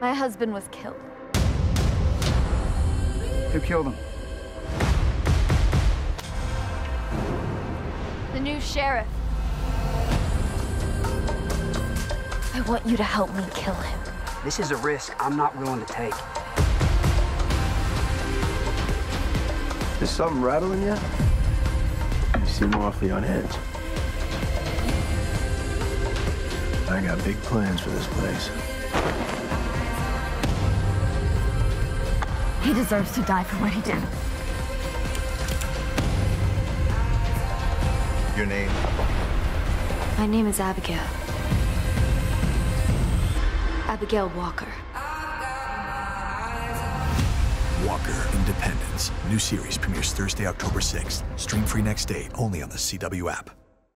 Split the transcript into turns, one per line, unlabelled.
My husband was killed.
Who killed him?
The new sheriff. I want you to help me kill him.
This is a risk I'm not willing to take.
Is something rattling you? You seem awfully on edge. I got big plans for this place.
He deserves to die for what he did.
Your name?
My name is Abigail. Abigail Walker.
Walker Independence. New series premieres Thursday, October 6th. Stream free next day, only on the CW app.